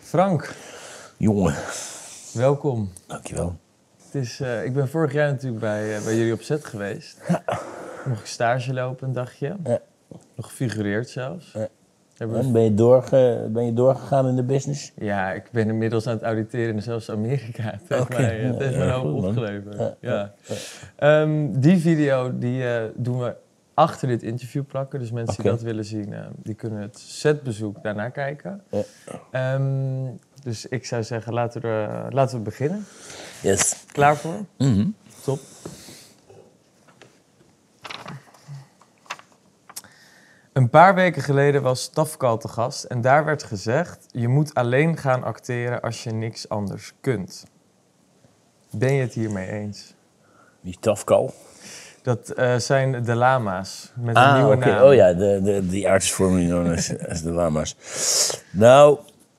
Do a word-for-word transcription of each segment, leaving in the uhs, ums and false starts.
Frank. Jongen. Welkom. Dankjewel. Het is, uh, ik ben vorig jaar natuurlijk bij, uh, bij jullie op set geweest. Ja. Mocht ik stage lopen een dagje. Ja. Nog gefigureerd zelfs. Ja. We... En ben je, doorge, ben je doorgegaan in de business? Ja, ik ben inmiddels aan het auditeren in zelfs Amerika. Het heeft okay. mij, het heeft ja, me hoop opgeleverd. Ja, ja. Ja. Um, die video die, uh, doen we achter dit interview plakken. Dus mensen okay. die dat willen zien, uh, die kunnen het setbezoek daarna kijken. Ja. Um, dus ik zou zeggen, laten we, uh, laten we beginnen. Yes. Klaar voor? Mm-hmm. Top. Een paar weken geleden was Tafkal te gast en daar werd gezegd: je moet alleen gaan acteren als je niks anders kunt. Ben je het hiermee eens? Wie is Tafkal? Dat uh, zijn de lama's met een ah, nieuwe okay. naam. Oh ja, de, de, de artist formerly known as, as de lama's. Nou,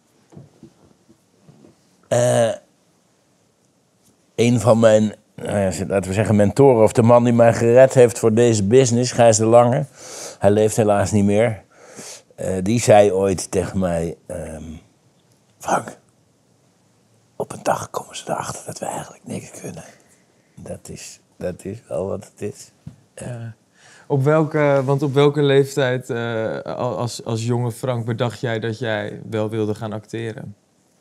uh, een van mijn, uh, laten we zeggen, mentoren, of de man die mij gered heeft voor deze business, Gijs de Lange. Hij leeft helaas niet meer. Uh, die zei ooit tegen mij: um, Frank, op een dag komen ze erachter dat we eigenlijk niks kunnen. Dat is, dat is wel wat het is. Ja. Ja. Op welke, want op welke leeftijd uh, als, als jonge Frank bedacht jij dat jij wel wilde gaan acteren?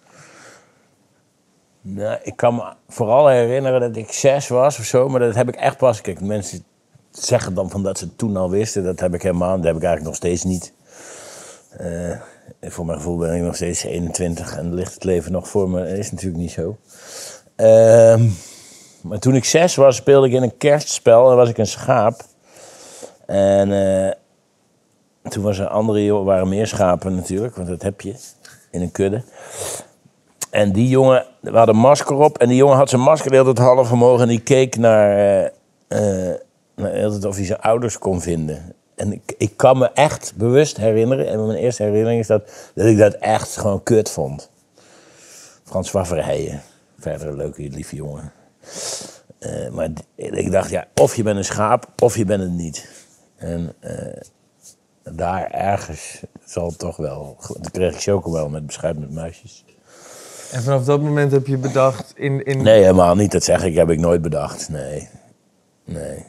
Nou, ik kan me vooral herinneren dat ik zes was of zo, maar dat heb ik echt pas. Kijk, mensen zeggen dan van dat ze het toen al wisten. Dat heb ik helemaal, dat heb ik eigenlijk nog steeds niet. Uh, voor mijn gevoel ben ik nog steeds eenentwintig en ligt het leven nog voor me. Dat is natuurlijk niet zo. Uh, maar toen ik zes was, speelde ik in een kerstspel en was ik een schaap. En uh, toen was er andere jongen, waren meer schapen natuurlijk, want dat heb je in een kudde. En die jongen, we hadden een masker op en die jongen had zijn masker de hele tijd half omhoog en die keek naar, uh, uh, naar of hij zijn ouders kon vinden. En ik, ik kan me echt bewust herinneren, en mijn eerste herinnering is dat, dat ik dat echt gewoon kut vond. Frans Waverijen, verder een leuke, lieve jongen. Uh, maar ik dacht, ja, of je bent een schaap, of je bent het niet. En uh, daar ergens zal het toch wel. Toen kreeg ik chocomel met beschuit met muisjes. En vanaf dat moment heb je bedacht in... in... Nee, helemaal niet. Dat zeg ik, heb ik nooit bedacht. Nee. Nee.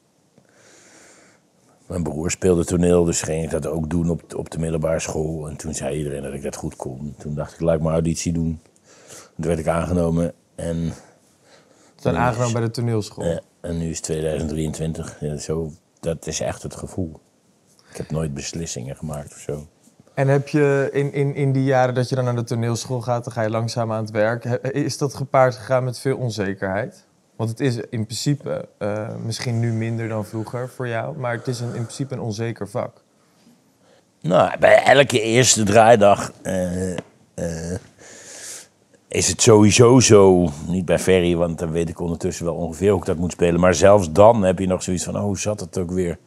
Mijn broer speelde toneel, dus ging ik dat ook doen op, op de middelbare school. En toen zei iedereen dat ik dat goed kon. Toen dacht ik, laat ik maar auditie doen. Toen werd ik aangenomen en... Toen aangenomen bij de toneelschool? Ja, en nu is het tweeduizend drieëntwintig. Ja, zo, dat is echt het gevoel. Ik heb nooit beslissingen gemaakt of zo. En heb je in, in, in die jaren dat je dan naar de toneelschool gaat, dan ga je langzaam aan het werk. Is dat gepaard gegaan met veel onzekerheid? Want het is in principe, uh, misschien nu minder dan vroeger voor jou, maar het is een, in principe een onzeker vak. Nou, bij elke eerste draaidag uh, uh, is het sowieso zo, niet bij Ferry, want dan weet ik ondertussen wel ongeveer hoe ik dat moet spelen. Maar zelfs dan heb je nog zoiets van, oh, hoe zat het ook weer?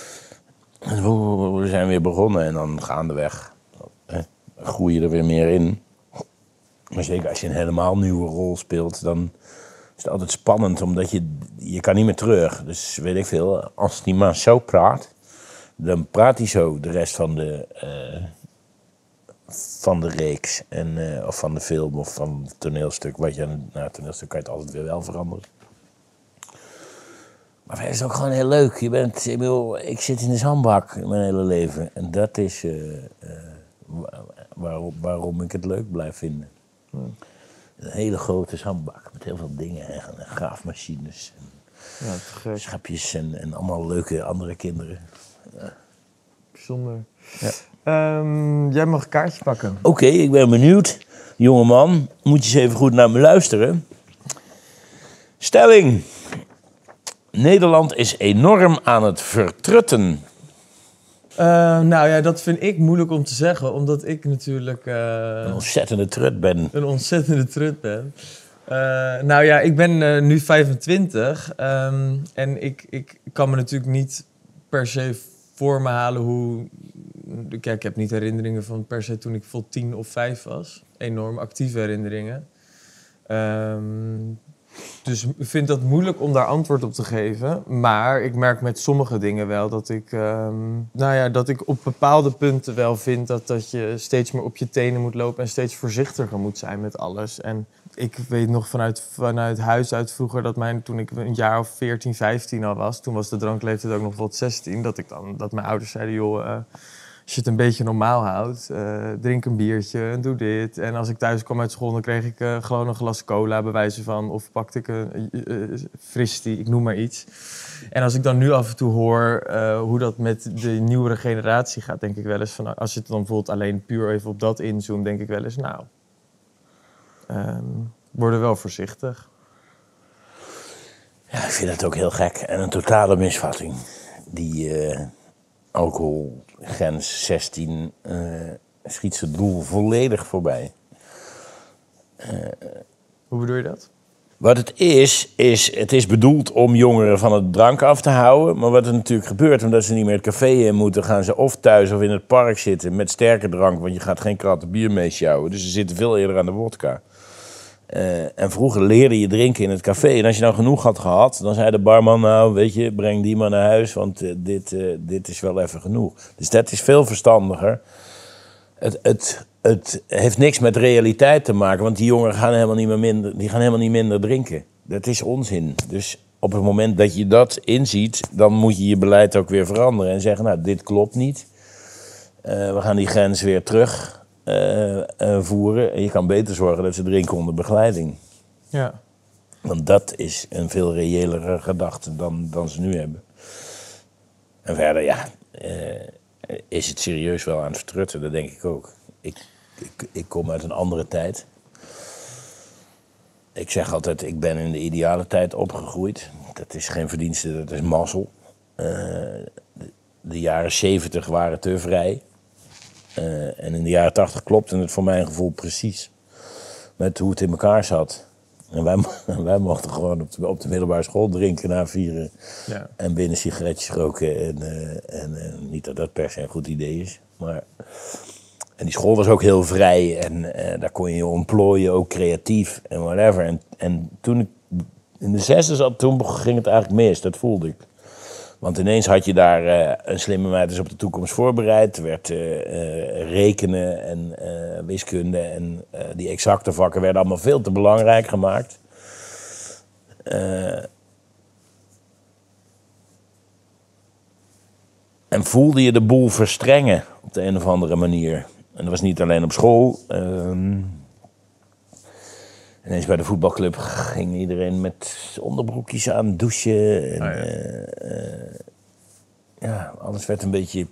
We zijn weer begonnen en dan gaandeweg eh, groei je er weer meer in. Maar zeker als je een helemaal nieuwe rol speelt, dan is het altijd spannend, omdat je, je kan niet meer terug. Dus weet ik veel, als die man zo praat, dan praat hij zo de rest van de, uh, van de reeks. En, uh, of van de film of van het toneelstuk. Wat je, nou, het toneelstuk kan je het altijd weer wel veranderen. Maar het is ook gewoon heel leuk. Je bent, ik, bedoel, ik zit in de zandbak in mijn hele leven. En dat is uh, uh, waarom, waarom ik het leuk blijf vinden. Hmm. Een hele grote zandbak met heel veel dingen. En graafmachines. En ja, schapjes en, en allemaal leuke andere kinderen. Ja. Bijzonder. Ja. Um, jij mag een kaartje pakken. Oké, okay, ik ben benieuwd. Jongeman, moet je eens even goed naar me luisteren. Stelling. Nederland is enorm aan het vertrutten. Uh, nou ja, dat vind ik moeilijk om te zeggen, omdat ik natuurlijk... Uh, een ontzettende trut ben. Een ontzettende trut ben. Uh, nou ja, ik ben uh, nu vijfentwintig um, en ik, ik kan me natuurlijk niet per se voor me halen hoe... Kijk, ik heb niet herinneringen van per se toen ik vol tien of vijf was. Enorm actieve herinneringen. Um, Dus ik vind dat moeilijk om daar antwoord op te geven. Maar ik merk met sommige dingen wel dat ik... Um, nou ja, dat ik op bepaalde punten wel vind dat, dat je steeds meer op je tenen moet lopen... en steeds voorzichtiger moet zijn met alles. En ik weet nog vanuit, vanuit huis uit vroeger dat mijn, toen ik een jaar of veertien, vijftien al was... toen was de drankleeftijd ook nog tot zestien... dat, ik dan, dat mijn ouders zeiden, joh... Uh, als je het een beetje normaal houdt, uh, drink een biertje en doe dit. En als ik thuis kwam uit school, dan kreeg ik uh, gewoon een glas cola, bij wijze van. Of pakte ik een uh, uh, fristie, ik noem maar iets. En als ik dan nu af en toe hoor uh, hoe dat met de nieuwere generatie gaat, denk ik wel eens van... Als je het dan bijvoorbeeld alleen puur even op dat inzoomt, denk ik wel eens, nou... Um, worden wel voorzichtig. Ja, ik vind het ook heel gek. En een totale misvatting. Die... Uh... alcoholgrens zestien uh, schiet zijn doel volledig voorbij. Uh, Hoe bedoel je dat? Wat het is, is, het is bedoeld om jongeren van het drank af te houden. Maar wat er natuurlijk gebeurt, omdat ze niet meer het café in moeten... gaan ze of thuis of in het park zitten met sterke drank... want je gaat geen kratten bier mee sjouwen. Dus ze zitten veel eerder aan de wodka. Uh, en vroeger leerde je drinken in het café. En als je nou genoeg had gehad, dan zei de barman... nou, weet je, breng die maar naar huis, want uh, dit, uh, dit is wel even genoeg. Dus dat is veel verstandiger. Het, het, het heeft niks met realiteit te maken... want die jongeren gaan helemaal niet meer minder, die gaan helemaal niet minder drinken. Dat is onzin. Dus op het moment dat je dat inziet... dan moet je je beleid ook weer veranderen. En zeggen, nou, dit klopt niet. Uh, we gaan die grens weer terug... Uh, uh, voeren. En je kan beter zorgen dat ze drinken onder begeleiding. Ja. Want dat is een veel reëlere gedachte dan, dan ze nu hebben. En verder, ja, uh, is het serieus wel aan het vertrutten, dat denk ik ook. Ik, ik, ik kom uit een andere tijd. Ik zeg altijd, ik ben in de ideale tijd opgegroeid. Dat is geen verdienste, dat is mazzel. Uh, de, de jaren zeventig waren te vrij. Uh, en in de jaren tachtig klopte het voor mijn gevoel precies met hoe het in elkaar zat. En wij, wij mochten gewoon op de, op de middelbare school drinken na vieren. Ja. En binnen sigaretjes roken. En, uh, en uh, niet dat dat per se een goed idee is. Maar... En die school was ook heel vrij. En uh, daar kon je je ontplooien, ook creatief en whatever. En, en toen ik in de zesde zat, toen ging het eigenlijk mis. Dat voelde ik. Want ineens had je daar uh, een slimme meid is op de toekomst voorbereid. Er werd uh, uh, rekenen en uh, wiskunde en uh, die exacte vakken werden allemaal veel te belangrijk gemaakt. Uh, en voelde je de boel verstrengen op de een of andere manier. En dat was niet alleen op school. Uh, ineens bij de voetbalclub ging iedereen met onderbroekjes aan douchen. En, oh ja. Uh, uh, ja, alles werd een beetje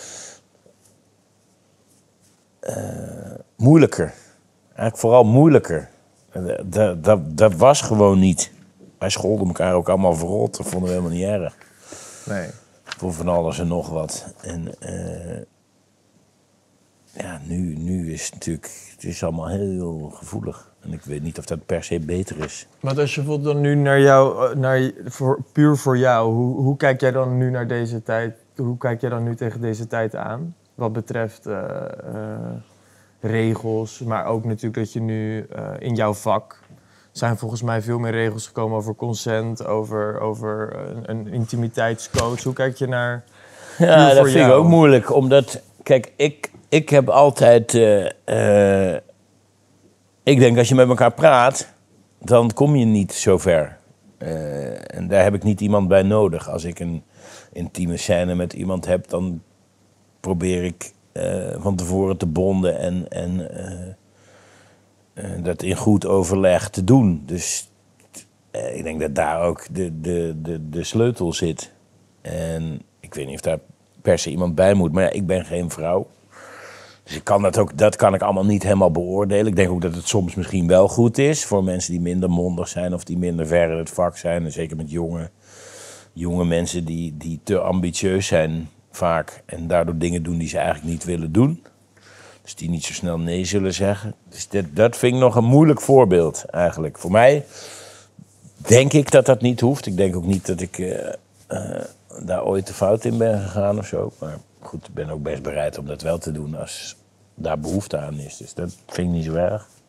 uh, moeilijker. Eigenlijk vooral moeilijker. Dat, dat, dat was gewoon niet. Wij scholden elkaar ook allemaal verrot. Dat vonden we helemaal niet erg. Nee. Voor van alles en nog wat. En uh, ja, nu, nu is het natuurlijk... Het is allemaal heel gevoelig. En ik weet niet of dat per se beter is. Maar als je bijvoorbeeld dan nu naar jou, naar, voor, puur voor jou, hoe, hoe kijk jij dan nu naar deze tijd? Hoe kijk jij dan nu tegen deze tijd aan? Wat betreft uh, uh, regels, maar ook natuurlijk dat je nu uh, in jouw vak zijn volgens mij veel meer regels gekomen over consent, over, over een, een intimiteitscoach. Hoe kijk je naar? Ja, dat vind jou? ik ook moeilijk, omdat kijk, ik, ik heb altijd. Uh, uh, Ik denk, als je met elkaar praat, dan kom je niet zo ver. Uh, en daar heb ik niet iemand bij nodig. Als ik een intieme scène met iemand heb, dan probeer ik uh, van tevoren te bonden en, en uh, uh, dat in goed overleg te doen. Dus uh, ik denk dat daar ook de, de, de, de sleutel zit. En ik weet niet of daar per se iemand bij moet, maar ja, ik ben geen vrouw. Dus ik kan dat, ook, dat kan ik allemaal niet helemaal beoordelen. Ik denk ook dat het soms misschien wel goed is voor mensen die minder mondig zijn of die minder ver in het vak zijn. En zeker met jonge, jonge mensen die, die te ambitieus zijn vaak en daardoor dingen doen die ze eigenlijk niet willen doen. Dus die niet zo snel nee zullen zeggen. Dus dat, dat vind ik nog een moeilijk voorbeeld eigenlijk. Voor mij denk ik dat dat niet hoeft. Ik denk ook niet dat ik uh, uh, daar ooit de fout in ben gegaan of zo. Maar goed, ik ben ook best bereid om dat wel te doen als daar behoefte aan is. Dus dat vind ik niet zo erg.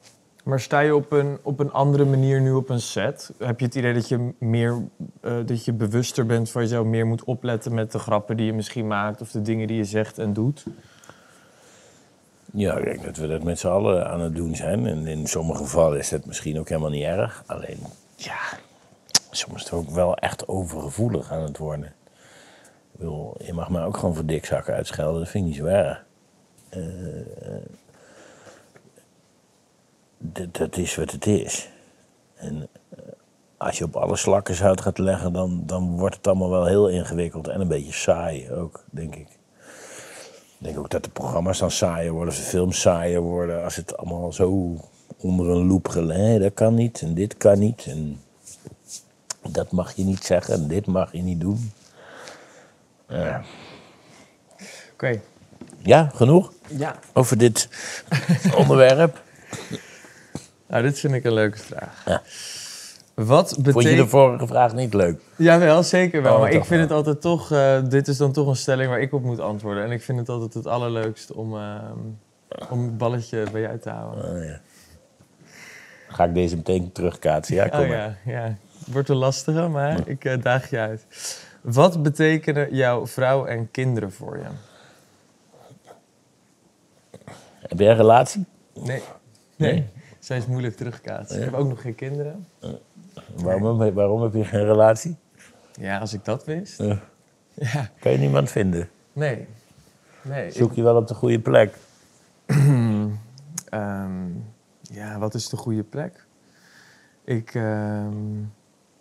Maar sta je op een, op een andere manier nu op een set? Heb je het idee dat je meer uh, dat je bewuster bent van jezelf, meer moet opletten met de grappen die je misschien maakt of de dingen die je zegt en doet? Ja, ik denk dat we dat met z'n allen aan het doen zijn. En in sommige gevallen is dat misschien ook helemaal niet erg. Alleen, ja, soms is het ook wel echt overgevoelig aan het worden. Ik bedoel, je mag mij ook gewoon voor dikzakken uitschelden, dat vind ik niet zo erg. Uh, d- dat is wat het is. En uh, als je op alle slakken zout gaat leggen, dan, dan wordt het allemaal wel heel ingewikkeld en een beetje saai ook, denk ik. Ik denk ook dat de programma's dan saaier worden, of de films saaier worden, als het allemaal zo onder een loep gelegd. Dat kan niet en dit kan niet en dat mag je niet zeggen en dit mag je niet doen. Uh. Oké. Okay. Ja, genoeg? Ja. Over dit onderwerp? Nou, dit vind ik een leuke vraag. Ja. Wat betekent... Vond je de vorige vraag niet leuk? Jawel, zeker wel. Oh, maar ik vind wel. het altijd toch... Uh, dit is dan toch een stelling waar ik op moet antwoorden. En ik vind het altijd het allerleukst om, uh, om het balletje bij jou te houden. Oh, ja. Ga ik deze meteen terugkaatsen? Ja, kom oh, maar. Ja, ja. Het wordt een lastige, maar ja. ik uh, daag je uit. Wat betekenen jouw vrouw en kinderen voor je? Heb jij een relatie? Nee. Nee. nee. Zij is moeilijk terugkaatsen. Ja. Ik heb ook nog geen kinderen. Uh, waarom, nee. waarom heb je geen relatie? Ja, als ik dat wist. Uh, ja. Kan je niemand vinden? Nee. nee Zoek ik... je wel op de goede plek? um, ja, wat is de goede plek? Ik... Um...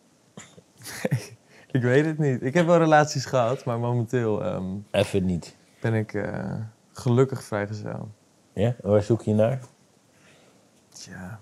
ik weet het niet. Ik heb wel relaties gehad, maar momenteel... Um, Even niet. Ben ik uh, gelukkig vrijgezel. Ja? Waar zoek je naar? Tja...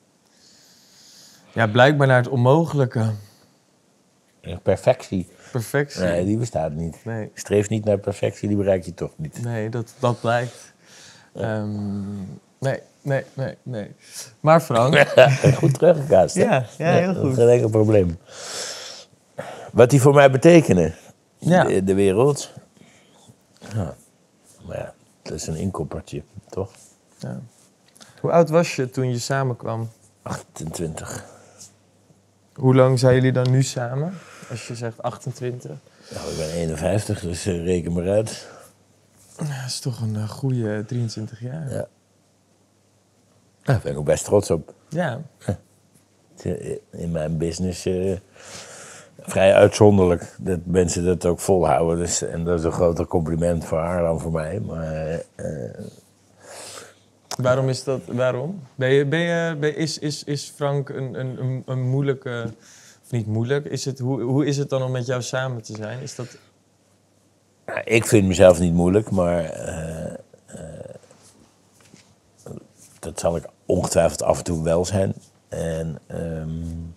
Ja, blijkbaar naar het onmogelijke. Perfectie. Perfectie. Nee, die bestaat niet. Nee. Streef niet naar perfectie, die bereik je toch niet. Nee, dat, dat blijkt. Ja. Um, nee, nee, nee, nee. Maar Frank... Goed teruggekaast, hè? Ja, ja, heel goed. Geen enkel probleem. Wat die voor mij betekenen, ja. de, de wereld. Ja. Maar ja, dat is een inkoppertje, toch? Ja. Hoe oud was je toen je samenkwam? achtentwintig. Hoe lang zijn jullie dan nu samen? Als je zegt achtentwintig. Nou, ik ben eenenvijftig, dus uh, reken maar uit. Ja, dat is toch een uh, goede drieëntwintig jaar. Ja. Daar ben ik ook best trots op. Ja. In mijn business uh, vrij uitzonderlijk dat mensen dat ook volhouden. Dus, en dat is een groter compliment voor haar dan voor mij. Maar... Uh, Waarom is dat? Waarom? Ben je, ben je, ben, is, is, is Frank een, een, een moeilijke... Of niet moeilijk? Is het, hoe, hoe is het dan om met jou samen te zijn? Is dat... Ik vind mezelf niet moeilijk, maar... Uh, uh, dat zal ik ongetwijfeld af en toe wel zijn. En, um,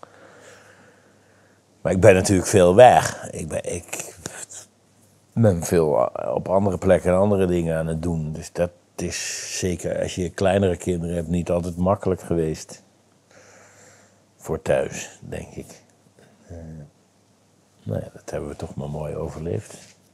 maar ik ben natuurlijk veel weg. Ik ben, ik ben veel op andere plekken en andere dingen aan het doen. Dus dat... Het is zeker als je kleinere kinderen hebt niet altijd makkelijk geweest. Voor thuis, denk ik. Uh, nou ja, dat hebben we toch maar mooi overleefd.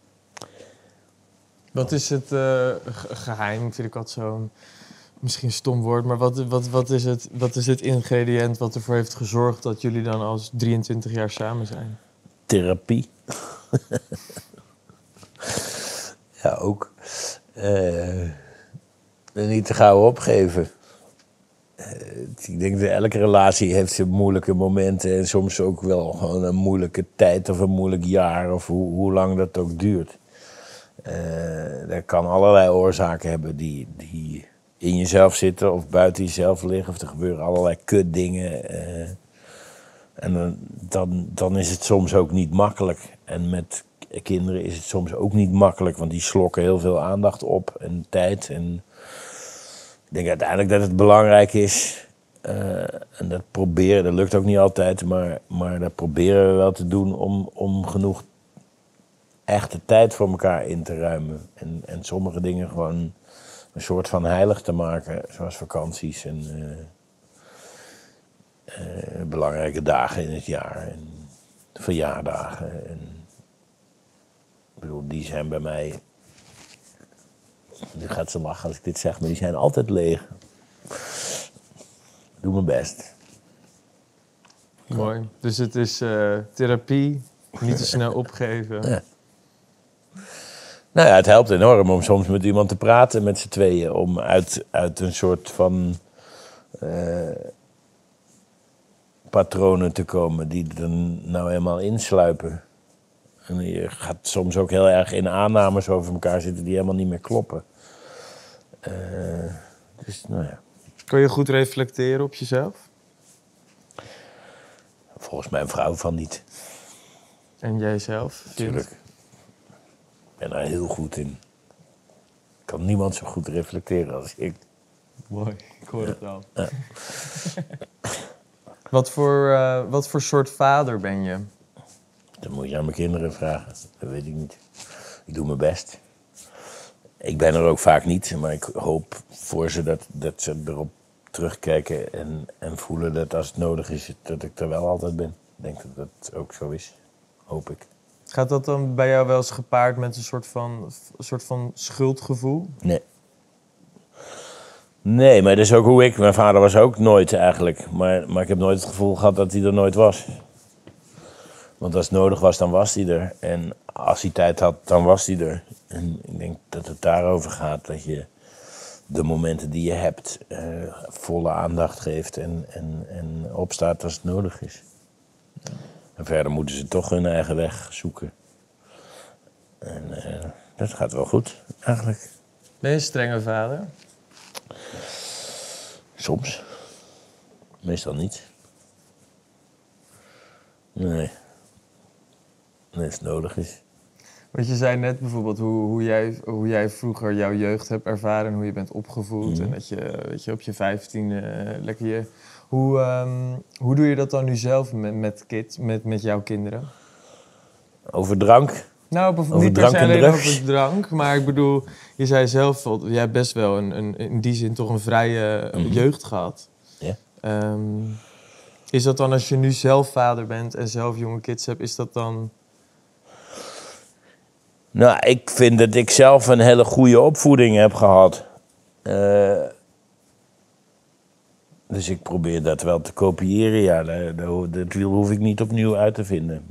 Wat is het uh, geheim, vind ik altijd zo'n misschien stom woord, maar wat, wat, wat, is het, wat is het ingrediënt wat ervoor heeft gezorgd dat jullie dan als drieëntwintig jaar samen zijn? Therapie. Ja, ook. Uh, niet te gauw opgeven. Uh, ik denk dat elke relatie heeft zijn moeilijke momenten en soms ook wel gewoon een moeilijke tijd of een moeilijk jaar of hoe, hoe lang dat ook duurt. Uh, dat kan allerlei oorzaken hebben die, die in jezelf zitten of buiten jezelf liggen of er gebeuren allerlei kutdingen. Uh, en dan, dan, dan is het soms ook niet makkelijk. En met kinderen is het soms ook niet makkelijk, want die slokken heel veel aandacht op en tijd. En ik denk uiteindelijk dat het belangrijk is, uh, en dat proberen, dat lukt ook niet altijd, maar, maar dat proberen we wel te doen om, om genoeg echte tijd voor elkaar in te ruimen. En, en sommige dingen gewoon een soort van heilig te maken, zoals vakanties en uh, uh, belangrijke dagen in het jaar en verjaardagen. En, ik bedoel, die zijn bij mij... Nu gaat ze lachen als ik dit zeg, maar die zijn altijd leeg. doe mijn best. Mooi. Dus het is uh, therapie, niet te snel opgeven. Ja. Nou ja, het helpt enorm om soms met iemand te praten met z'n tweeën. Om uit, uit een soort van uh, patronen te komen die er nou eenmaal insluipen. En je gaat soms ook heel erg in aannames over elkaar zitten die helemaal niet meer kloppen. Uh, dus, nou ja. Kun je goed reflecteren op jezelf? Volgens mijn vrouw van niet. En jijzelf? Natuurlijk. Ik ben daar heel goed in. Kan niemand zo goed reflecteren als ik. Mooi, ik hoor het wel. Ja. Wat voor, uh, wat voor soort vader ben je? Dat moet je aan mijn kinderen vragen. Dat weet ik niet. Ik doe mijn best. Ik ben er ook vaak niet, maar ik hoop voor ze dat, dat ze erop terugkijken en, en voelen dat als het nodig is, dat ik er wel altijd ben. Ik denk dat dat ook zo is. Hoop ik. Gaat dat dan bij jou wel eens gepaard met een soort van, een soort van schuldgevoel? Nee. Nee, maar dat is ook hoe ik... Mijn vader was ook nooit eigenlijk. Maar, maar ik heb nooit het gevoel gehad dat hij er nooit was. Want als het nodig was, dan was hij er. En als hij tijd had, dan was hij er. En ik denk dat het daarover gaat. Dat je de momenten die je hebt uh, volle aandacht geeft en, en, en opstaat als het nodig is. Ja. En verder moeten ze toch hun eigen weg zoeken. En uh, dat gaat wel goed, eigenlijk. Ben je een strenge vader? Soms. Meestal niet. Nee. Nee, als het nodig is. Want je zei net bijvoorbeeld hoe, hoe, jij, hoe jij vroeger jouw jeugd hebt ervaren en hoe je bent opgevoed. Mm-hmm. En dat je, weet je op je vijftiende uh, lekker je... Hoe, um, hoe doe je dat dan nu zelf met, met kids, met, met jouw kinderen? Over drank? Nou, bijvoorbeeld niet per se alleen over drank, maar ik bedoel, je zei zelf, jij hebt best wel een, een, in die zin toch een vrije mm-hmm. jeugd gehad. Ja. Um, is dat dan als je nu zelf vader bent en zelf jonge kids hebt, is dat dan... Nou, ik vind dat ik zelf een hele goede opvoeding heb gehad. Uh, dus ik probeer dat wel te kopiëren, ja. Dat, dat wiel hoef ik niet opnieuw uit te vinden.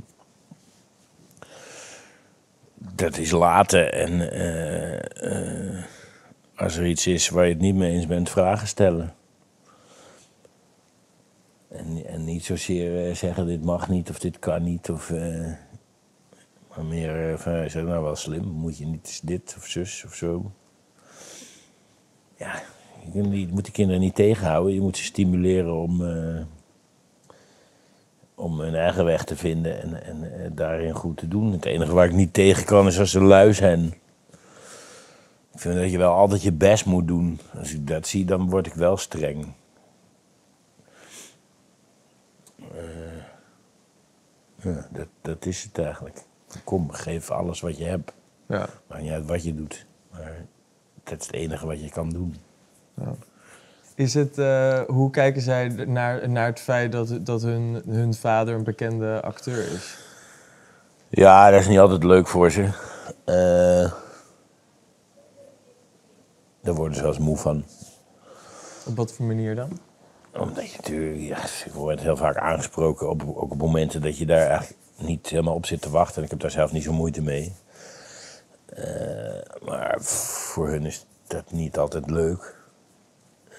Dat is laten en uh, uh, als er iets is waar je het niet mee eens bent, vragen stellen. En, en niet zozeer uh, zeggen dit mag niet of dit kan niet of... Uh, Maar meer uh, van, je zegt, nou wel slim, moet je niet dit of zus of zo. Ja, je moet die kinderen niet tegenhouden. Je moet ze stimuleren om, uh, om hun eigen weg te vinden en, en uh, daarin goed te doen. Het enige waar ik niet tegen kan is als ze lui zijn. Ik vind dat je wel altijd je best moet doen. Als ik dat zie, dan word ik wel streng. Uh, ja, dat, dat is het eigenlijk. Kom, geef alles wat je hebt. Ja. Maakt niet uit wat je doet. Maar dat is het enige wat je kan doen. Ja. Is het, uh, hoe kijken zij naar, naar het feit dat, dat hun, hun vader een bekende acteur is? Ja, dat is niet altijd leuk voor ze. Uh, daar worden ze wel eens moe van. Op wat voor manier dan? Omdat je natuurlijk... Ja, ik word heel vaak aangesproken op, ook op momenten dat je daar eigenlijk niet helemaal op zit te wachten. En ik heb daar zelf niet zo moeite mee. Uh, maar voor hun is dat niet altijd leuk. Uh,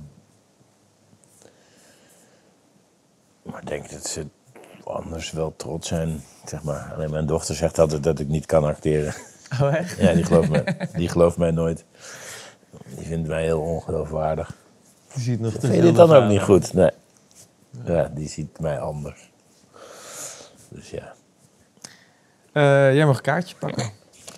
maar ik denk dat ze anders wel trots zijn. Zeg maar. Alleen mijn dochter zegt altijd dat ik niet kan acteren. Oh echt? Ja, die gelooft mij, die gelooft mij nooit. Die vindt mij heel ongeloofwaardig. Die ziet nog te Vind je dit dan ook niet goed? Nee. Ja, die ziet mij anders. Dus ja. Uh, jij mag een kaartje pakken.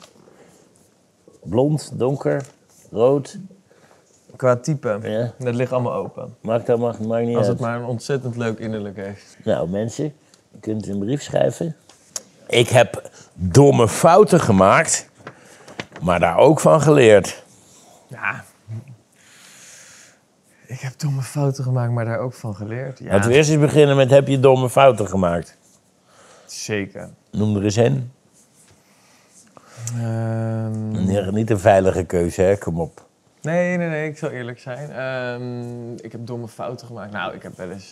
Blond, donker, rood. Qua type. Ja. Dat ligt allemaal open. Maakt dat mag, maakt niet Als uit. het maar een ontzettend leuk innerlijk heeft. Nou mensen, je kunt een brief schrijven. Ik heb domme fouten gemaakt, maar daar ook van geleerd. Ja. Ik heb domme fouten gemaakt, maar daar ook van geleerd. Ja. Laten we eerst eens beginnen met heb je domme fouten gemaakt? Zeker. Noem er eens een. Um... Niet een veilige keuze, hè? Kom op. Nee, nee, nee, ik zal eerlijk zijn. Um, ik heb domme fouten gemaakt. Nou, ik heb wel eens...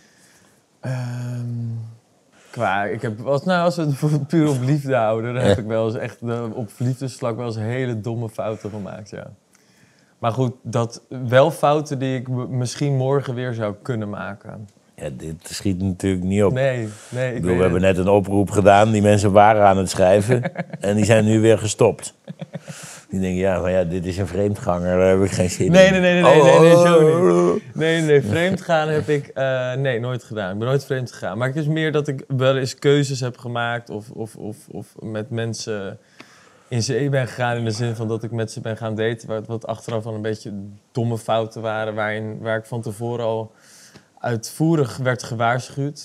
Um, qua, ik heb, als, nou, als we het puur op liefde houden, dan heb ik wel eens echt uh, op liefdesvlak wel eens hele domme fouten gemaakt, ja. Maar goed, dat wel fouten die ik m- misschien morgen weer zou kunnen maken. Ja, dit schiet natuurlijk niet op. Nee, nee. Ik Ik bedoel, we hebben net een oproep gedaan, die mensen waren aan het schrijven en die zijn nu weer gestopt. Die denken, ja, maar ja, dit is een vreemdganger, daar heb ik geen zin nee, in. Nee, nee, nee, nee, nee, nee, zo niet. Nee, nee, vreemdgaan heb ik uh, nee, nooit gedaan. Ik ben nooit vreemd gegaan. Maar het is meer dat ik wel eens keuzes heb gemaakt of, of, of, of met mensen in zee ben gegaan in de zin van dat ik met ze ben gaan daten, wat, wat achteraf al een beetje domme fouten waren, waarin, waar ik van tevoren al uitvoerig werd gewaarschuwd.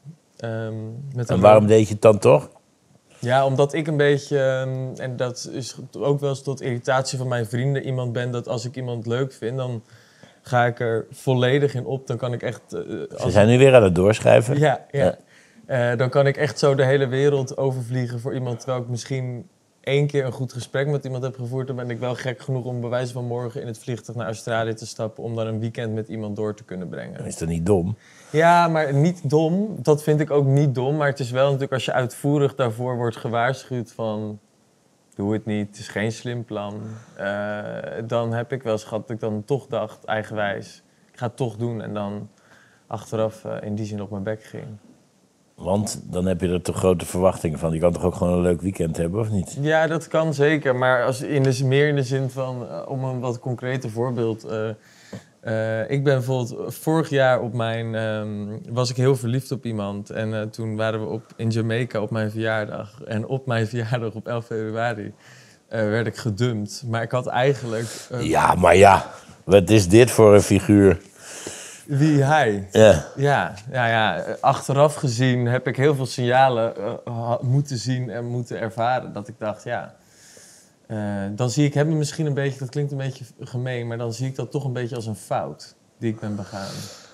Um, met en waarom deed je het dan toch? Ja, omdat ik een beetje, um, en dat is ook wel eens tot irritatie van mijn vrienden, iemand ben dat als ik iemand leuk vind, dan ga ik er volledig in op. Dan kan ik echt... Uh, als Ze zijn nu weer aan het doorschrijven. Ja, ja. ja. Uh, dan kan ik echt zo de hele wereld overvliegen voor iemand, terwijl ik misschien één keer een goed gesprek met iemand heb gevoerd, dan ben ik wel gek genoeg om bij wijze van morgen in het vliegtuig naar Australië te stappen om dan een weekend met iemand door te kunnen brengen. Is dat niet dom? Ja, maar niet dom. Dat vind ik ook niet dom. Maar het is wel natuurlijk als je uitvoerig daarvoor wordt gewaarschuwd van doe het niet, het is geen slim plan. Uh, dan heb ik wel eens gehad dat ik dan toch dacht, eigenwijs, ik ga het toch doen. En dan achteraf uh, in die zin op mijn bek ging. Want dan heb je er toch grote verwachtingen van. Je kan toch ook gewoon een leuk weekend hebben, of niet? Ja, dat kan zeker. Maar als in de, meer in de zin van, uh, om een wat concreter voorbeeld... Uh, Uh, ik ben bijvoorbeeld vorig jaar op mijn, um, was ik heel verliefd op iemand. En uh, toen waren we op, in Jamaica op mijn verjaardag. En op mijn verjaardag op elf februari uh, werd ik gedumpt. Maar ik had eigenlijk... Uh, ja, maar ja. Wat is dit voor een figuur? Wie hij? Ja. Ja, ja, ja. Achteraf gezien heb ik heel veel signalen uh, moeten zien en moeten ervaren. Dat ik dacht, ja... Uh, dan zie ik hem misschien een beetje, dat klinkt een beetje gemeen, maar dan zie ik dat toch een beetje als een fout die ik ben begaan.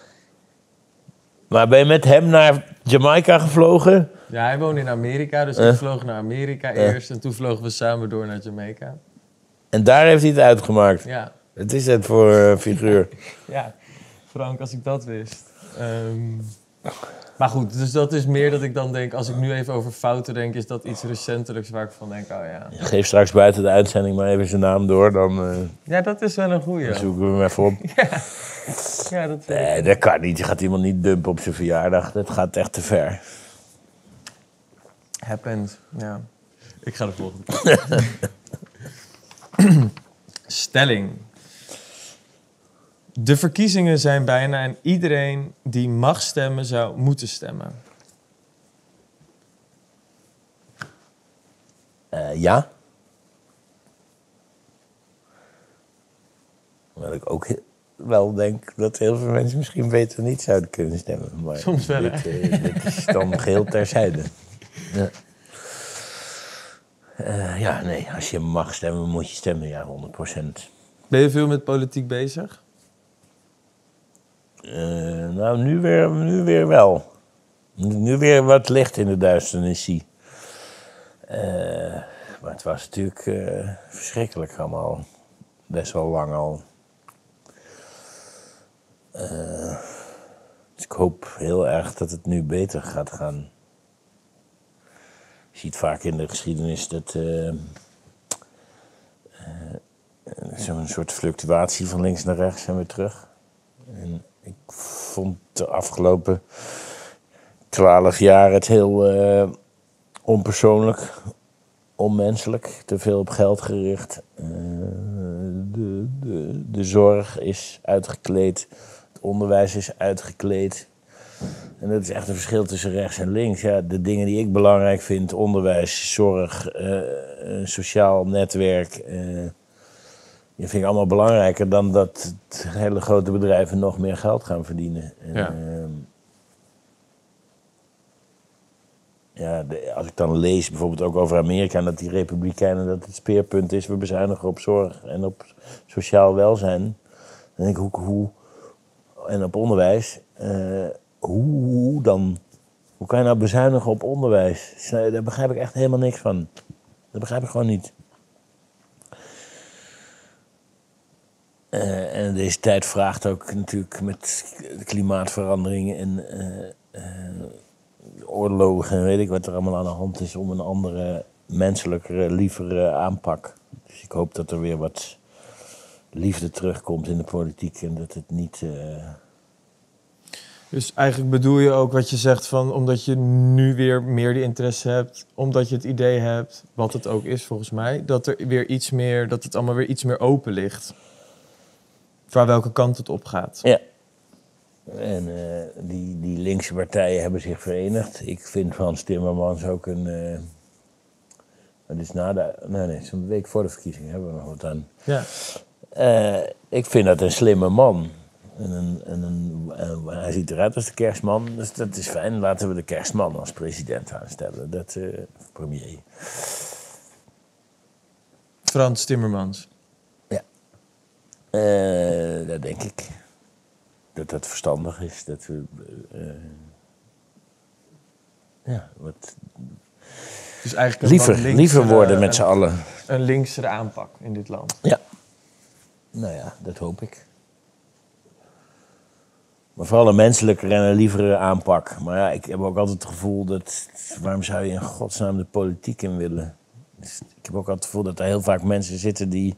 Maar ben je met hem naar Jamaica gevlogen? Ja, hij woonde in Amerika, dus uh. ik vloog naar Amerika uh. eerst en toen vlogen we samen door naar Jamaica. En daar heeft hij het uitgemaakt? Ja. Wat is het voor uh, figuur? Ja, Frank, als ik dat wist. Um, maar goed, dus dat is meer dat ik dan denk, als ik nu even over fouten denk, is dat iets recentelijks waar ik van denk, oh ja. Geef straks buiten de uitzending maar even zijn naam door, dan... Uh, ja, dat is wel een goeie. Dan zoeken we hem even op. ja. ja, dat Nee, dat kan niet. Je gaat iemand niet dumpen op zijn verjaardag. Dat gaat echt te ver. Happens, ja. Ik ga de volgende. Stelling. De verkiezingen zijn bijna en iedereen die mag stemmen zou moeten stemmen. Uh, ja. Wat ik ook wel denk dat heel veel mensen misschien beter niet zouden kunnen stemmen. Maar soms wel, dit, uh, dit is dan geheel terzijde. Ja. Uh, ja, nee, als je mag stemmen, moet je stemmen, ja, honderd procent. Ben je veel met politiek bezig? Uh, nou, nu weer, nu weer wel. Nu weer wat licht in de duisternis zie. Uh, maar het was natuurlijk uh, verschrikkelijk allemaal. Best wel lang al. Uh, dus ik hoop heel erg dat het nu beter gaat gaan. Je ziet vaak in de geschiedenis dat uh, uh, zo'n soort fluctuatie van links naar rechts en weer terug. En ik vond de afgelopen twaalf jaar het heel uh, onpersoonlijk, onmenselijk, te veel op geld gericht. Uh, de, de, de zorg is uitgekleed, het onderwijs is uitgekleed. En dat is echt een verschil tussen rechts en links. Ja, de dingen die ik belangrijk vind, onderwijs, zorg, uh, sociaal netwerk... Uh, Die vind ik allemaal belangrijker dan dat hele grote bedrijven nog meer geld gaan verdienen. En, ja. Uh, ja, de, als ik dan lees bijvoorbeeld ook over Amerika, dat die republikeinen, dat het speerpunt is, we bezuinigen op zorg en op sociaal welzijn. Dan denk ik, hoe, hoe en op onderwijs, uh, hoe, hoe dan? Hoe kan je nou bezuinigen op onderwijs? Daar begrijp ik echt helemaal niks van. Dat begrijp ik gewoon niet. Uh, en deze tijd vraagt ook natuurlijk met de klimaatverandering en uh, uh, oorlogen en weet ik wat er allemaal aan de hand is om een andere, menselijkere, lievere aanpak. Dus ik hoop dat er weer wat liefde terugkomt in de politiek en dat het niet... Uh... Dus eigenlijk bedoel je ook wat je zegt van omdat je nu weer meer die interesse hebt, omdat je het idee hebt, wat het ook is volgens mij, dat er weer iets meer, dat het allemaal weer iets meer open ligt. Waar welke kant het op gaat. Ja. En uh, die, die linkse partijen hebben zich verenigd. Ik vind Frans Timmermans ook een... Uh, dat is na de... Nee, nee, zo'n week voor de verkiezingen hebben we nog wat aan. Ja. Uh, ik vind dat een slimme man. En een, en een, uh, hij ziet eruit als de kerstman. Dus dat is fijn. Laten we de kerstman als president aanstellen. Dat uh, premier. Frans Timmermans. Uh, dat denk ik. Dat dat verstandig is. Dat we... Uh, ja, wat... Dus eigenlijk een liever, linkser, liever worden met z'n allen. Een linksere aanpak in dit land. Ja. Nou ja, dat hoop ik. Maar vooral een menselijker en een lievere aanpak. Maar ja, ik heb ook altijd het gevoel dat... Waarom zou je in godsnaam de politiek in willen? Dus ik heb ook altijd het gevoel dat er heel vaak mensen zitten die...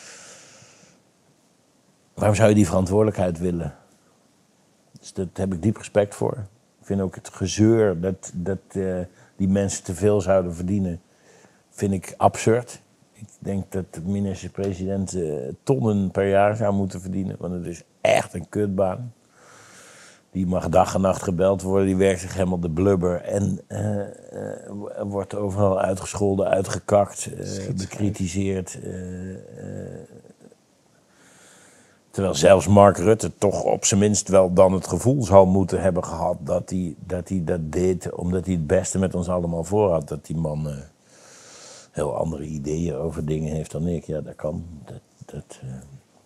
Waarom zou je die verantwoordelijkheid willen? Dus daar heb ik diep respect voor. Ik vind ook het gezeur dat, dat uh, die mensen te veel zouden verdienen, vind ik absurd. Ik denk dat de minister-president uh, tonnen per jaar zou moeten verdienen, want het is echt een kutbaan. Die mag dag en nacht gebeld worden, die werkt zich helemaal de blubber en uh, uh, wordt overal uitgescholden, uitgekakt, uh, bekritiseerd. Uh, uh, Terwijl zelfs Mark Rutte toch op zijn minst wel dan het gevoel zal moeten hebben gehad dat hij dat, hij dat deed omdat hij het beste met ons allemaal voor had. Dat die man uh, heel andere ideeën over dingen heeft dan ik. Ja, dat kan. Dat, dat, uh...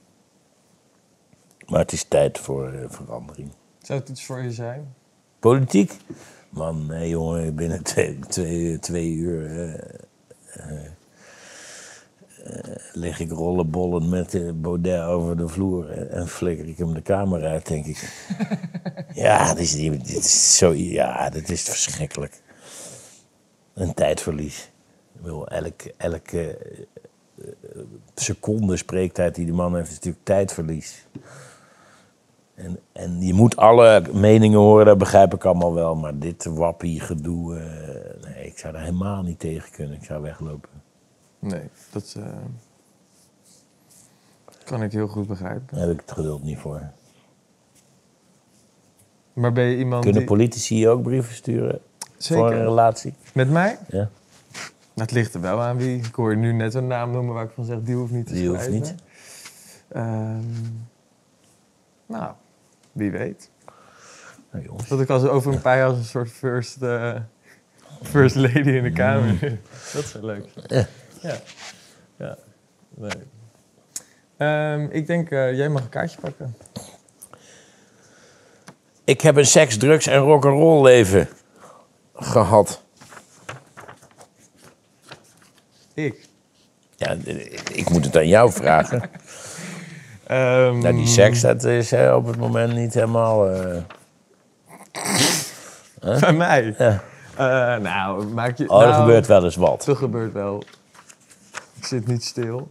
Maar het is tijd voor uh, verandering. Zou het iets voor je zijn? Politiek? Man, nee jongen, binnen twee, twee, twee uur... Uh, uh, Uh, lig ik rollenbollen met uh, Baudet over de vloer en, en flikker ik hem de kamer uit, denk ik. Ja, dit is, dit is zo, ja, dat is verschrikkelijk. Een tijdverlies. Ik wil, elke, elke uh, seconde spreektijd die die man heeft, is natuurlijk tijdverlies. En, en je moet alle meningen horen, dat begrijp ik allemaal wel. Maar dit wappie gedoe, uh, nee, ik zou daar helemaal niet tegen kunnen. Ik zou weglopen. Nee, dat uh, kan ik heel goed begrijpen. Daar heb ik het geduld niet voor. Maar ben je iemand Kunnen die... politici ook brieven sturen? Zeker. Voor een relatie? Met mij? Ja. Nou, het ligt er wel aan wie. Ik hoor je nu net een naam noemen waar ik van zeg, die hoeft niet te die schrijven. Die hoeft niet? Um, nou, wie weet. Nou, jongens. Dat ik als over een paar jaar als een soort first, uh, first lady in de kamer. Mm. Dat is wel leuk. Ja. Ja. Ja. Nee. Um, ik denk, uh, jij mag een kaartje pakken. Ik heb een seks, drugs en rock'n'roll leven gehad. Ik? Ja, ik moet het aan jou vragen. um, nou, die seks, dat is uh, op het moment niet helemaal... Uh... Huh? Bij mij? Ja. Uh, nou, maak je... Oh, er nou, gebeurt wel eens wat. Er gebeurt wel. Ik zit niet stil.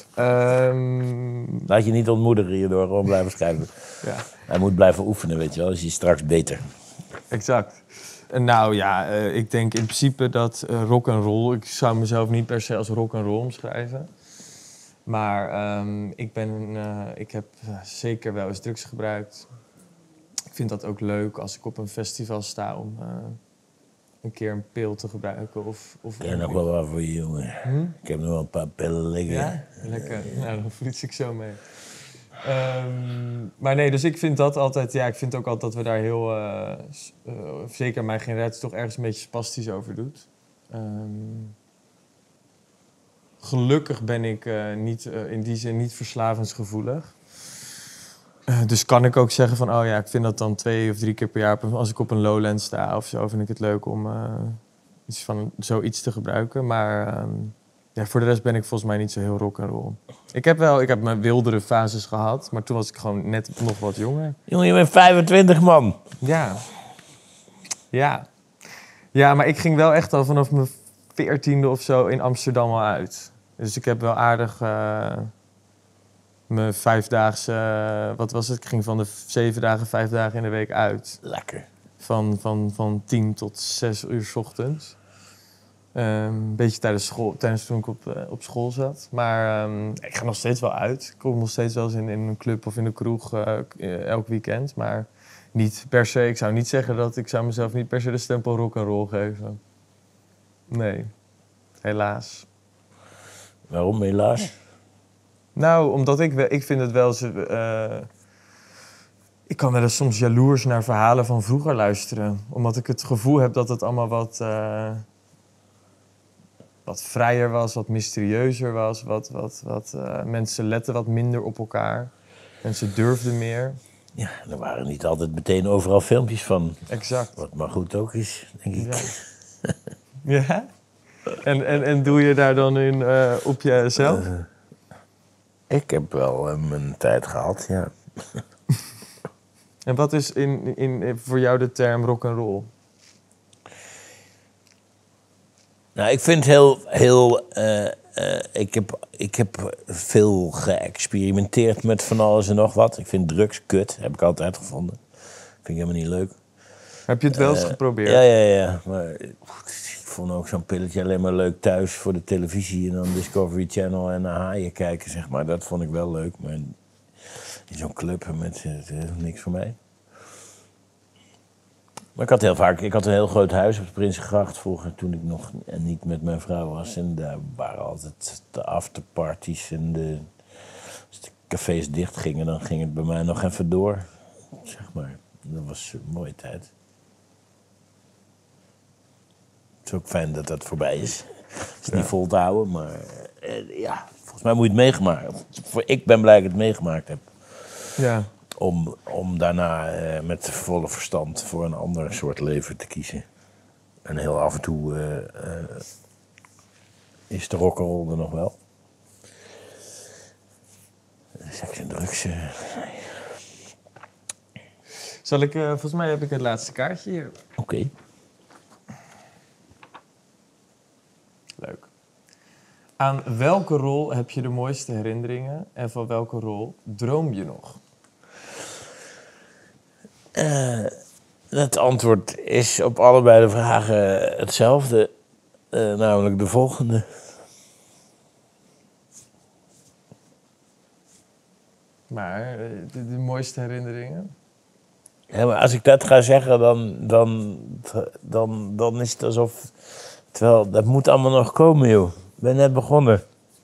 Um... Laat je niet ontmoedigen hierdoor, gewoon blijven schrijven. Ja. Hij moet blijven oefenen, weet je wel. Is hij straks beter. Exact. Nou ja, uh, ik denk in principe dat uh, rock and roll... Ik zou mezelf niet per se als rock and roll omschrijven. Maar um, ik, ben, uh, ik heb uh, zeker wel eens drugs gebruikt. Ik vind dat ook leuk als ik op een festival sta om... Uh, een keer een pil te gebruiken. Of, of ik heb nog wel wat voor je, jongen. Hm? Ik heb nog wel een paar pillen liggen. Ja? Lekker. Ja. Nou, dan fiets ik zo mee. Um, maar nee, dus ik vind dat altijd... Ja, ik vind ook altijd dat we daar heel... Uh, uh, zeker mijn generatie toch ergens een beetje spastisch over doet. Um, gelukkig ben ik uh, niet, uh, in die zin niet verslavensgevoelig. Uh, dus kan ik ook zeggen van... Oh ja, ik vind dat dan twee of drie keer per jaar... Als ik op een lowland sta of zo, vind ik het leuk om... Uh, iets van zoiets te gebruiken. Maar... Um, ja, voor de rest ben ik volgens mij niet zo heel rock'n'roll. Ik heb wel, ik heb mijn wildere fases gehad, maar toen was ik gewoon net nog wat jonger. Jongen, je bent vijfentwintig, man. Ja. Ja. Ja, maar ik ging wel echt al vanaf mijn veertiende of zo in Amsterdam al uit. Dus ik heb wel aardig uh, mijn vijfdaagse, uh, wat was het? Ik ging van de zeven dagen, vijf dagen in de week uit. Lekker. Van, van, van tien tot zes uur 's ochtends. Um, een beetje tijdens, school, tijdens toen ik op, uh, op school zat. Maar um, ik ga nog steeds wel uit. Ik kom nog steeds wel eens in, in een club of in een kroeg uh, elk weekend. Maar niet per se, ik zou niet zeggen dat ik zou mezelf niet per se de stempel rock'n'roll geven. Nee, helaas. Waarom helaas? Nou, omdat ik, ik vind het wel eens... Uh, ik kan wel eens soms jaloers naar verhalen van vroeger luisteren. Omdat ik het gevoel heb dat het allemaal wat... Uh, wat vrijer was, wat mysterieuzer was. Wat, wat, wat, uh, mensen letten wat minder op elkaar. Mensen durfden meer. Ja, er waren niet altijd meteen overal filmpjes van. Exact. Wat maar goed ook is, denk ik. Ja? Ja? En, en, en doe je daar dan in uh, op jezelf? Uh, ik heb wel uh, mijn tijd gehad, ja. En wat is in, in, voor jou de term rock'n'roll? Nou, ik vind heel... heel uh, uh, ik, heb, ik heb veel geëxperimenteerd met van alles en nog wat. Ik vind drugs kut, heb ik altijd gevonden. Vind ik helemaal niet leuk. Heb je het wel eens uh, geprobeerd? Ja, ja, ja. Maar ik vond ook zo'n pilletje alleen maar leuk thuis voor de televisie... en dan Discovery Channel en naar haaien kijken, zeg maar. Dat vond ik wel leuk, maar in zo'n club met uh, niks voor mij. Maar ik had heel vaak, ik had een heel groot huis op de Prinsengracht vroeger, toen ik nog en niet met mijn vrouw was. En daar waren altijd de afterparties en de, als de cafés dicht gingen, dan ging het bij mij nog even door, zeg maar. Dat was een mooie tijd. Het is ook fijn dat dat voorbij is. Het is ja. niet vol te houden, maar eh, ja, volgens mij moet je het meegemaakt. Ik ben blij dat ik het meegemaakt heb. Ja. Om, om daarna uh, met volle verstand voor een ander soort leven te kiezen. En heel af en toe uh, uh, is de rock'n'roll er nog wel. Seks en drugs. Uh, nee. Zal ik, uh, volgens mij heb ik het laatste kaartje hier. Oké. Okay. Leuk. Aan welke rol heb je de mooiste herinneringen en van welke rol droom je nog? Uh, het antwoord is op allebei de vragen hetzelfde, uh, namelijk de volgende. Maar de, de mooiste herinneringen? Ja, maar als ik dat ga zeggen, dan, dan, dan, dan is het alsof... Terwijl, dat moet allemaal nog komen, joh. Ik ben net begonnen.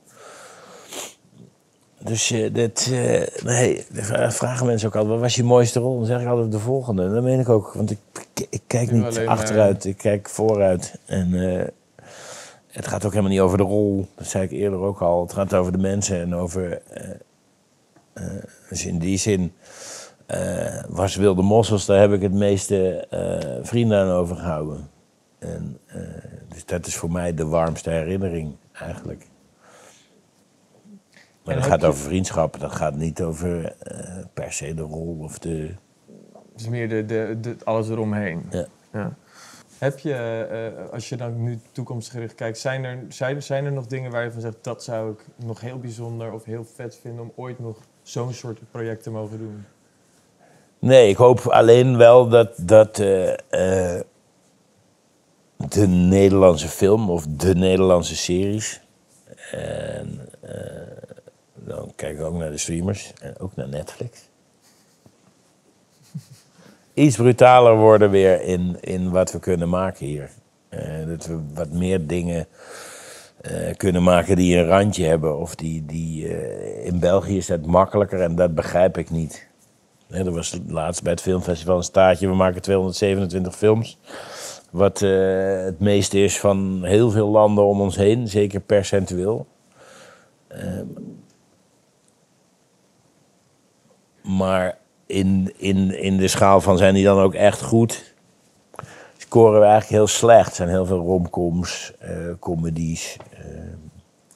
Dus uh, dit, uh, nee, vragen mensen ook altijd, wat was je mooiste rol? Dan zeg ik altijd de volgende. En dat meen ik ook, want ik, ik, ik kijk niet alleen achteruit, maar... ik kijk vooruit. En uh, het gaat ook helemaal niet over de rol, dat zei ik eerder ook al. Het gaat over de mensen en over, uh, uh, dus in die zin, uh, was Wilde Mossels, daar heb ik het meeste uh, vrienden aan overgehouden. En, uh, dus dat is voor mij de warmste herinnering, eigenlijk. Maar dat gaat je... over vriendschap, dat gaat niet over uh, per se de rol of de... Het is meer de, de, de, alles eromheen. Ja. Ja. Heb je, uh, als je dan nu toekomstgericht kijkt, zijn er, zijn, zijn er nog dingen waar je van zegt... dat zou ik nog heel bijzonder of heel vet vinden om ooit nog zo'n soort project te mogen doen? Nee, ik hoop alleen wel dat, dat uh, uh, de Nederlandse film of de Nederlandse series... En, uh, dan kijk ik ook naar de streamers en ook naar Netflix. Iets brutaler worden weer in, in wat we kunnen maken hier. Uh, dat we wat meer dingen uh, kunnen maken die een randje hebben. Of die, die uh, in België is dat makkelijker en dat begrijp ik niet. Uh, er was laatst bij het filmfestival een staartje. We maken tweehonderdzevenentwintig films. Wat uh, het meeste is van heel veel landen om ons heen. Zeker percentueel. Uh, maar in, in, in de schaal van zijn die dan ook echt goed, scoren we eigenlijk heel slecht. Er zijn heel veel romcoms, uh, comedies. Uh,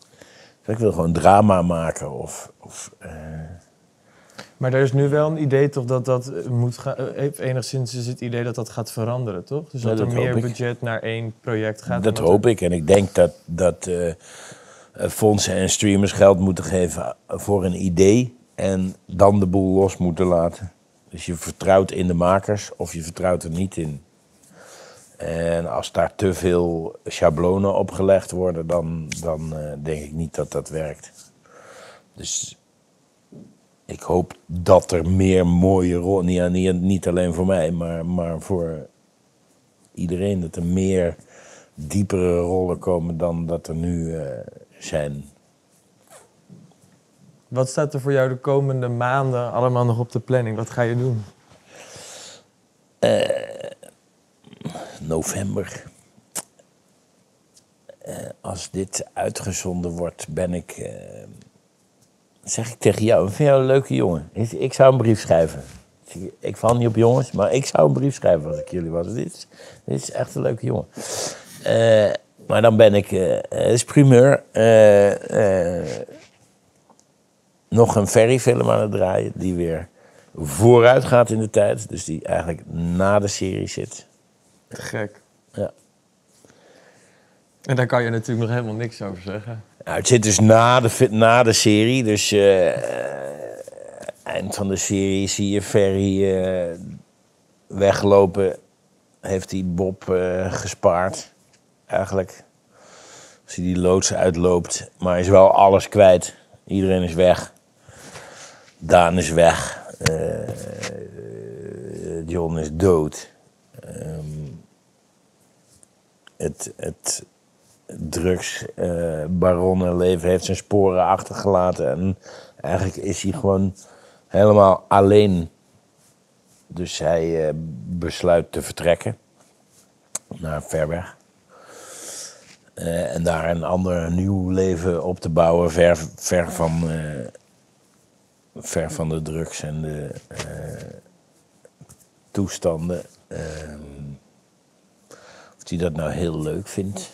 Ik wil gewoon drama maken of... of uh... Maar er is nu wel een idee toch dat dat moet gaan... Enigszins is het idee dat dat gaat veranderen, toch? Dus dat, ja, dat er meer budget naar één project gaat. Dat hoop er... ik. En ik denk dat, dat uh, fondsen en streamers geld moeten geven voor een idee... en dan de boel los moeten laten. Dus je vertrouwt in de makers of je vertrouwt er niet in. En als daar te veel schablonen opgelegd worden, dan, dan uh, denk ik niet dat dat werkt. Dus ik hoop dat er meer mooie rollen, niet, niet, niet alleen voor mij, maar, maar voor iedereen, dat er meer diepere rollen komen dan dat er nu uh, zijn. Wat staat er voor jou de komende maanden allemaal nog op de planning? Wat ga je doen? Uh, november. Uh, als dit uitgezonden wordt, ben ik... Uh, zeg ik tegen jou, vind jou een leuke jongen? Ik, ik zou een brief schrijven. Ik, ik val niet op jongens, maar ik zou een brief schrijven als ik jullie was. Dit is, dit is echt een leuke jongen. Uh, maar dan ben ik... Uh, het is primeur. Uh, uh, nog een Ferry-film aan het draaien, die weer vooruit gaat in de tijd. Dus die eigenlijk na de serie zit. Te gek. Ja. En daar kan je natuurlijk nog helemaal niks over zeggen. Nou, het zit dus na de, na de serie, dus uh, eind van de serie zie je Ferry uh, weglopen. Heeft hij Bob uh, gespaard, eigenlijk. Als hij die loods uitloopt, maar hij is wel alles kwijt. Iedereen is weg. Daan is weg. Uh, John is dood. Um, het het drugsbaronnenleven heeft zijn sporen achtergelaten. En eigenlijk is hij gewoon helemaal alleen. Dus hij uh, besluit te vertrekken. Naar ver weg. Uh, en daar een ander nieuw leven op te bouwen, ver, ver, van, uh, ver van de drugs en de uh, toestanden. Uh, of hij dat nou heel leuk vindt.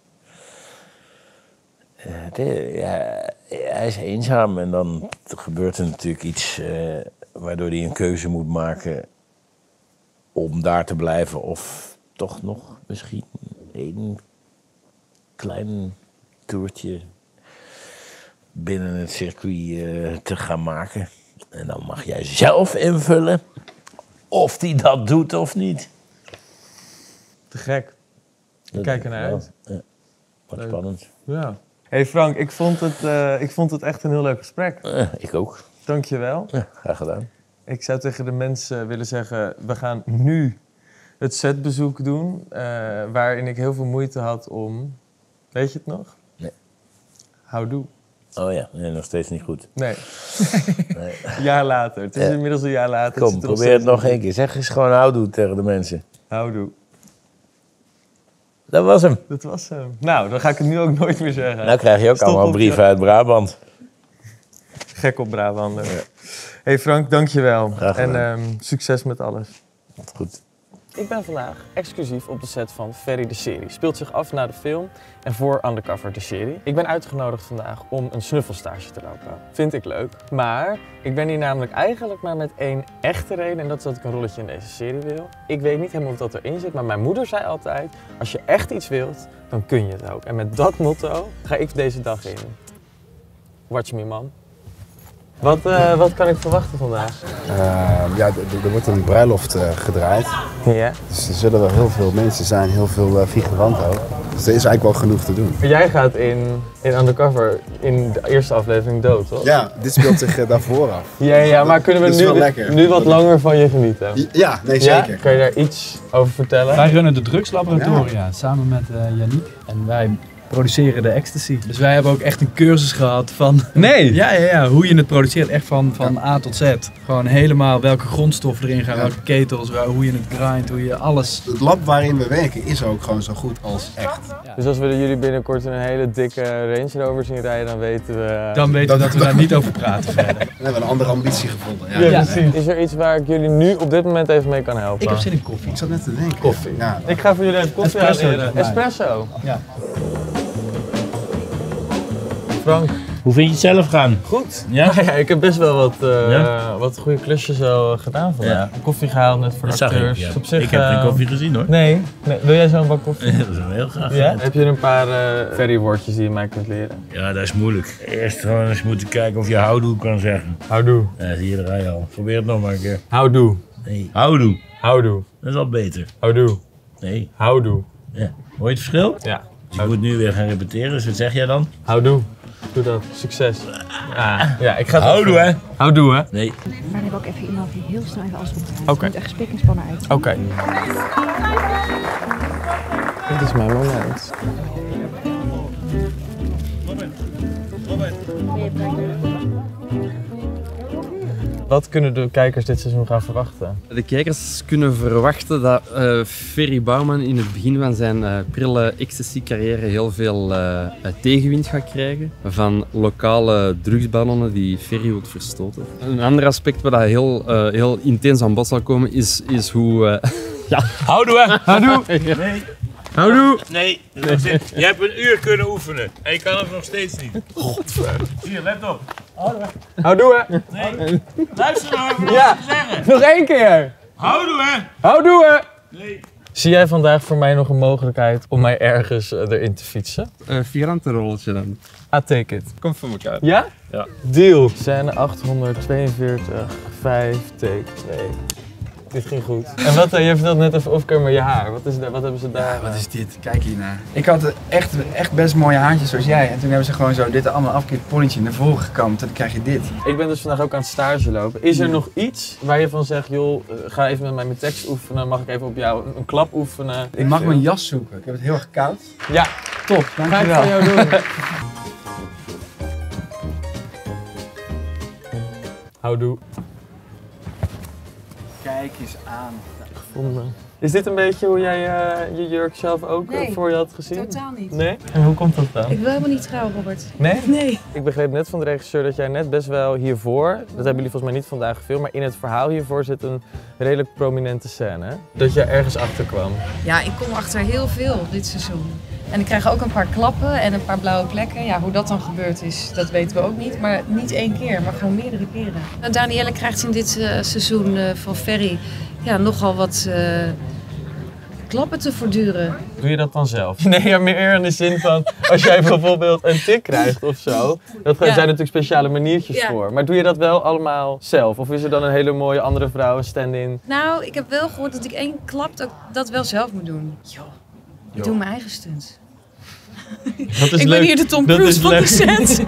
Uh, de, ja, hij is eenzaam en dan gebeurt er natuurlijk iets uh, waardoor hij een keuze moet maken om daar te blijven of toch nog misschien één klein toertje binnen het circuit uh, te gaan maken. En dan mag jij zelf invullen of die dat doet of niet. Te gek. Ik kijk er naar uit. Ja, wat leuk. Spannend. Ja. Hey Frank, ik vond, het, uh, ik vond het echt een heel leuk gesprek. Uh, ik ook. Dank je wel. Ja, graag gedaan. Ik zou tegen de mensen willen zeggen, we gaan nu het setbezoek doen, uh, waarin ik heel veel moeite had om... Weet je het nog? Nee. Houdoe. Oh ja, nee, nog steeds niet goed. Nee. nee. Een jaar later. Het is ja. inmiddels een jaar later. Kom, probeer het nog één keer. Zeg eens gewoon houdoe tegen de mensen. Houdoe. Dat was hem. Dat was hem. Nou, dan ga ik het nu ook nooit meer zeggen. Nou krijg je ook Stop allemaal brieven je... uit Brabant. Gek op Brabant. Ja. Hey Frank, dankjewel. Graag gedaan. En um, succes met alles. Goed. Ik ben vandaag exclusief op de set van Ferry de serie. Speelt zich af na de film en voor Undercover de serie. Ik ben uitgenodigd vandaag om een snuffelstage te lopen. Vind ik leuk. Maar ik ben hier namelijk eigenlijk maar met één echte reden en dat is dat ik een rolletje in deze serie wil. Ik weet niet helemaal of dat erin zit, maar mijn moeder zei altijd, als je echt iets wilt, dan kun je het ook. En met dat motto ga ik deze dag in. Watch me, man. Wat, uh, wat kan ik verwachten vandaag? Uh, ja, er wordt een bruiloft uh, gedraaid. Ja. Dus er zullen wel heel veel mensen zijn, heel veel uh, figuranten ook. Dus er is eigenlijk wel genoeg te doen. Jij gaat in, in Undercover in de eerste aflevering dood, toch? Ja, dit speelt zich uh, daarvoor af. Ja, ja, maar kunnen we nu, nu wat langer van je genieten? Ja, nee, zeker. Ja? Kan je daar iets over vertellen? Wij runnen de drugslaboratoria ja. samen met uh, Yannick. En wij produceren de ecstasy. Dus wij hebben ook echt een cursus gehad van... Nee! Ja, ja, ja, hoe je het produceert. Echt van, van A tot Z. Gewoon helemaal welke grondstoffen erin gaan, ja. welke ketels, hoe je het grindt, hoe je alles... Het lab waarin we werken is ook gewoon zo goed als echt. Ja. Dus als we jullie binnenkort een hele dikke Range Rover zien rijden, dan weten we... Dan weten dat we dat we daar niet over praten verder. We hebben een andere ambitie gevonden. Ja. Ja, ja, precies. Is er iets waar ik jullie nu op dit moment even mee kan helpen? Ik heb zin in koffie. Ik zat net te denken. Koffie. Ja. Ik ga voor jullie even koffie Espresso. aanleren. Espresso? Ja. Frank. Hoe vind je het zelf gaan? Goed. Ja? Ja, ik heb best wel wat, uh, Ja? wat goede klusjes zo gedaan vandaag. Ja. Koffie gehaald net voor Dat de zag ik, acteurs. ja. Op zich, Ik heb geen uh, koffie gezien hoor. Nee. nee. Wil jij zo'n bak koffie? Dat is wel heel graag. Ja? Heb je een paar uh, ferrywoordjes die je mij kunt leren? Ja, dat is moeilijk. Eerst gewoon eens moeten kijken of je houdoe kan zeggen. Houdoe. Ja, zie je, daar ga je al. Probeer het nog maar een keer. Houdoe. Nee, houdoe. Houdoe. Dat is al beter. Houdoe. Nee. Houdoe. Ja. Hoor je het verschil? Ja. Dus je moet nu weer gaan repeteren, dus wat zeg jij dan? Houdoe. Doe dat. Succes. Ja, ja ik ga het Houdoe, hè? Houdoe, hè? Nee. Maar dan heb ik ook even iemand die heel snel even alles moet gaan. Oké. Okay. moet echt spik en spannen uit. Oké. Okay. Dit is mijn moment. Wat kunnen de kijkers dit seizoen gaan verwachten? De kijkers kunnen verwachten dat uh, Ferry Bouwman in het begin van zijn uh, prille ecstasy-carrière heel veel uh, tegenwind gaat krijgen van lokale drugsballonnen die Ferry wil verstoten. Een ander aspect waar dat heel, uh, heel intens aan bod zal komen is, is hoe... Uh, ja. Houdoe, hè? Houdoe! Nee. Houdoe! Nee, nee. Je hebt een uur kunnen oefenen en je kan het nog steeds niet. Godver. Hier, let op. Houdoe. Houdoe, hè? Nee. Luister nou even wat ja. te zeggen. Nog één keer. Houdoe, hè? Houdoe, hè? Nee. Zie jij vandaag voor mij nog een mogelijkheid om mij ergens uh, erin te fietsen? Een uh, figurantenrolletje dan. I take it. Komt voor elkaar. Ja? Ja. Deal. Scène achthonderdtweeënveertig, vijf, take twee. Dit ging goed. En wat, uh, je vertelt net even off-camera je haar. Wat, is, wat hebben ze daar? Ja, wat is dit? Kijk hiernaar. Ik had echt, echt best mooie haartjes zoals jij. En toen hebben ze gewoon zo dit allemaal afgekeerd ponnetje naar voren gekamd. En dan krijg je dit. Ik ben dus vandaag ook aan het stage lopen. Is er nog iets waar je van zegt, joh, ga even met mij mijn tekst oefenen. Mag ik even op jou een, een klap oefenen? Ik mag mijn jas zoeken. Ik heb het heel erg koud. Ja. Top, dankjewel. Ga ik voor jou doen. Houdoe. Kijk eens aan. Gevonden. Is dit een beetje hoe jij uh, je jurk zelf ook nee, uh, voor je had gezien? Totaal niet. Nee? En hoe komt dat dan? Ik wil helemaal niet trouwen, Robert. Nee? Nee. Ik begreep net van de regisseur dat jij net best wel hiervoor, dat hebben jullie volgens mij niet vandaag gefilmd, maar in het verhaal hiervoor zit een redelijk prominente scène. Hè? Dat je ergens achter kwam. Ja, ik kom achter heel veel dit seizoen. En ik krijg ook een paar klappen en een paar blauwe plekken. Ja, hoe dat dan gebeurd is, dat weten we ook niet. Maar niet één keer, maar gewoon meerdere keren. Nou, Danielle krijgt in dit uh, seizoen uh, van Ferry ja, nogal wat uh, klappen te voortduren. Doe je dat dan zelf? Nee, ja, meer in de zin van, als jij bijvoorbeeld een tik krijgt of zo, dat zijn ja. natuurlijk speciale maniertjes ja. voor. Maar doe je dat wel allemaal zelf? Of is er dan een hele mooie andere vrouw, een stand-in? Nou, ik heb wel gehoord dat ik één klap dat, dat wel zelf moet doen. Joh, ik doe mijn eigen stunt. Dat is ik leuk. ben hier de Tom Dat Cruise is van leuk. de set.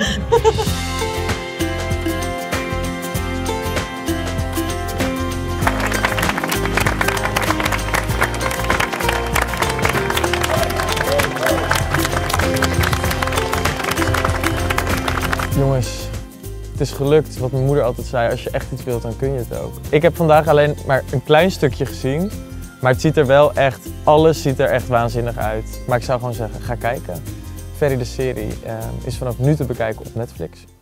Jongens, het is gelukt wat mijn moeder altijd zei, als je echt iets wilt dan kun je het ook. Ik heb vandaag alleen maar een klein stukje gezien, maar het ziet er wel echt, alles ziet er echt waanzinnig uit. Maar ik zou gewoon zeggen, ga kijken. Ferry de serie uh, is vanaf nu te bekijken op Netflix.